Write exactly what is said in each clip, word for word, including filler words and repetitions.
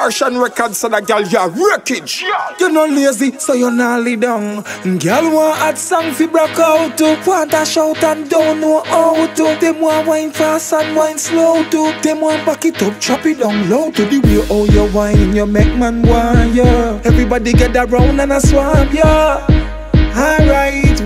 Martian records, so that girl, you're wreckage. You no lazy, so you not lay down. Girl want hot song fi broke out to. Want a shout and don't know how to. Them want wine fast and wine slow to. Them want back it up, chop it down low to. The way how you wine, you make man want ya. Everybody get around and a swap ya. Alright,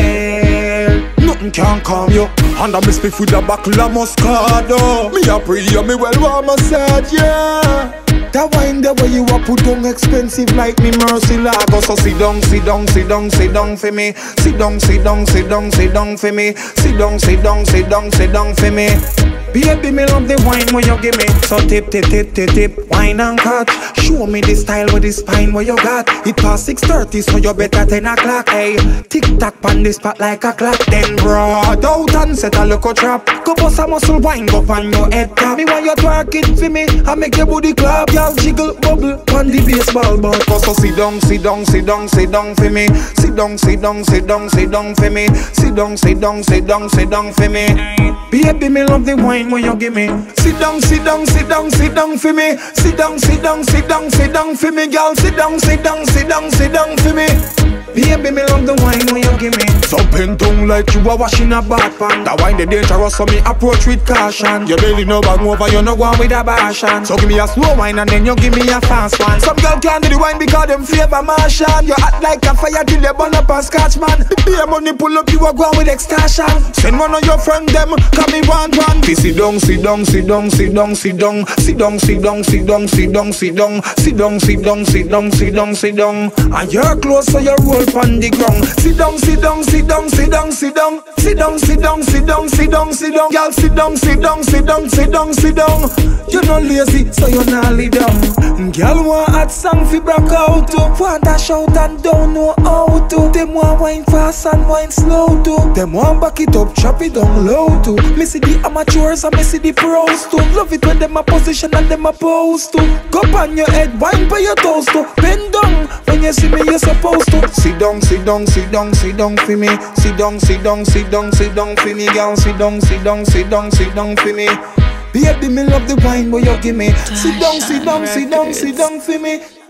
well, nothing can calm you. And I miss me with a buckle of Moscato. Me a pray you, me well want massage, yeah. That wine the way you a put down expensive like me mercy lago. So sit down, sit down, sit down, sit down for me. Sit down, sit down, sit down, sit down for me. Sit down, sit down, sit down, sit down for me. Baby, me love the wine when you give me. So tip, tip, tip, tip, tip, wine and cut. Show me the style with the spine where you got. It past six thirty, so you better ten o'clock. Hey, tick tock on the spot like a clock. Then broad out and set a look trap. Go bust a muscle wine, go on your head cap. Me want you twerk it for me, I make your booty clap. Y'all jiggle, bubble, on the baseball ball. So sit down, sit down, sit down, sit down for me. Sit down, sit down, sit down, sit down for me. Sit down, sit down, sit down, sit down for me. Baby, me love the wine when you give me. Sit down, sit down, sit down, sit down for me. Sit down, sit down, sit down, sit down for me, girl. Sit down, sit down, sit down, sit down for me. Baby, me love the wine when you give me. So bend down like you are washing a bath pan. That wine the dangerous, so me approach with caution. Your belly no bang over, you no go on with a passion. So give me a slow wine and then you give me a fast one. Some girl can't do the wine because them favor Martian. You act like a fire till you burn up a scotch man. Pay money pull up, you a go on with extortion. Send one of your friend them, come me want one. Sit down, sit down, sit down, sit down, sit down, sit down, sit down, sit down, sit down, sit down, sit down, sit down, sit down, sit down, sit down. And you're close so you roll on the ground. Sit down, sit down, sit down, sit down, sit down, sit down, sit down, sit down, sit down, sit down. Girl, sit down, sit down, sit down, sit down, sit down. You no lazy, so you not lay down. Girl want hot song fi broke out to. Want a shout and don't know how to. Them want wine fast and wine slow to. Them want back it up, chop it down low to. Me see the amateurs and me see the pros too. Love it when them a position and them a pose to. Go on your head, wine by your toes to. Bend down when you see me, you're supposed to. Sit down, sit down, sit down, sit down for me. Sit down, sit down, sit down, sit down for me, girl. Sit down, sit down, sit down, sit down for me. Baby, me love the wine where you give me. Sit down, sit down, sit down, sit down for me.